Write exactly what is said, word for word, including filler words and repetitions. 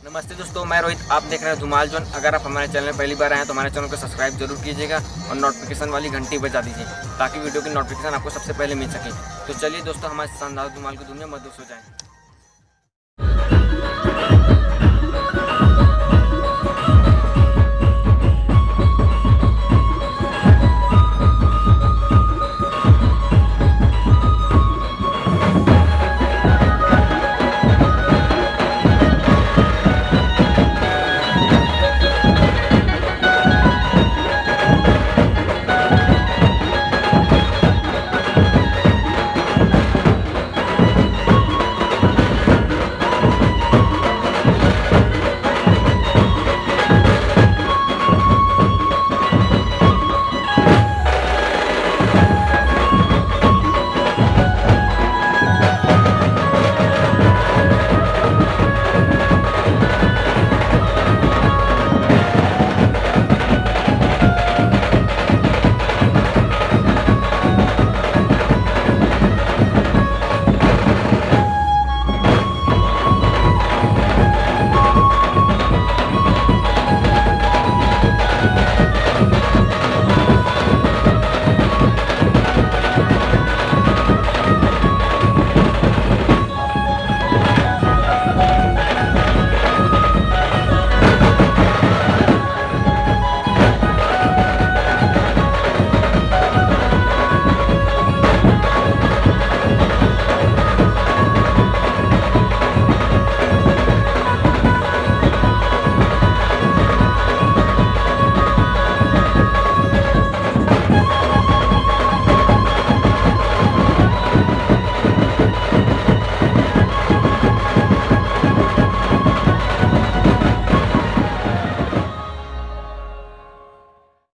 नमस्ते दोस्तों, मैं रोहित। आप देख रहे हैं धुमाल जोन। अगर आप हमारे चैनल में पहली बार आए हैं तो हमारे चैनल को सब्सक्राइब जरूर कीजिएगा और नोटिफिकेशन वाली घंटी बजा दीजिए ताकि वीडियो की नोटिफिकेशन आपको सबसे पहले मिल सके। तो चलिए दोस्तों, हमारे शानदार धुमाल की दुनिया में मदद हो जाए।